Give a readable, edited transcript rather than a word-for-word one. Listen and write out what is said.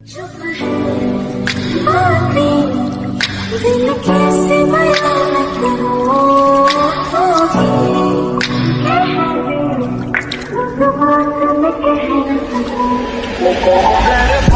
चुप है बातें, दिल कैसे बयां मैं करूं, कह दे, उस बात मैं कह न सकूं।